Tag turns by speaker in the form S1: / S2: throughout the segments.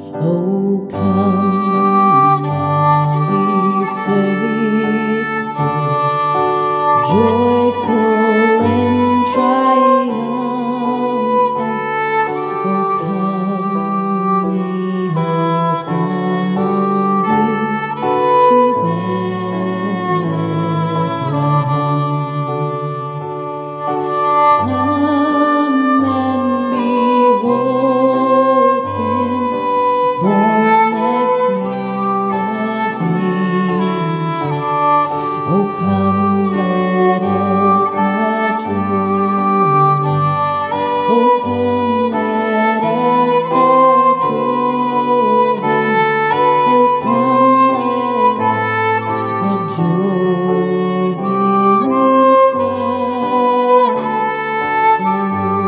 S1: Oh, come, all ye faithful, joyful and triumphant. Oh, come ye, to Bethlehem. Come and behold Him, born at King of angels. Oh, come, let us adore Him. Oh, come, let us adore Him. Oh, come, let us adore Him, Christ the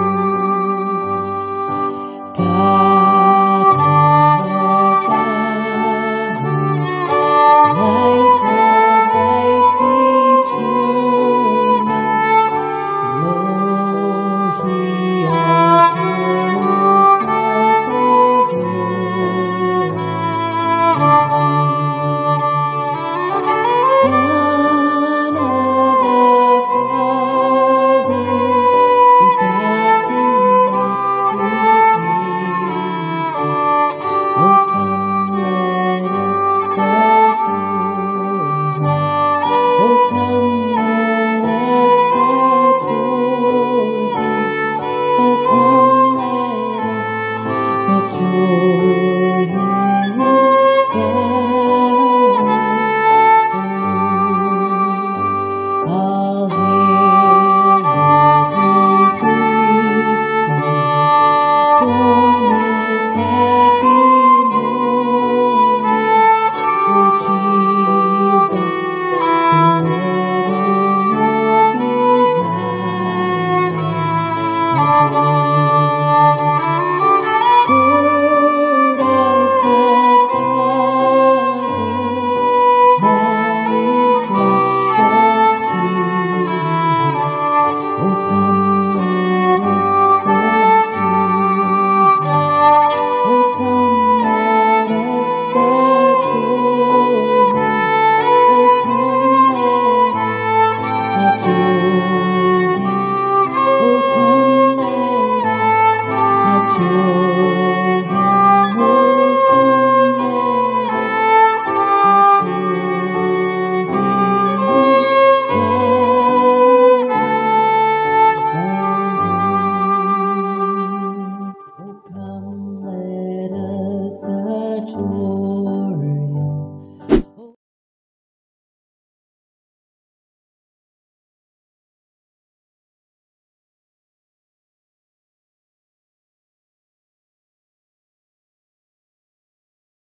S1: Lord. God of God, light of life eternal, lo, He adorneth the virgin. Son of the Father, begotten not created. Oh, come, let us adore Him. Oh, come, let us adore Him. Oh, come, let us adore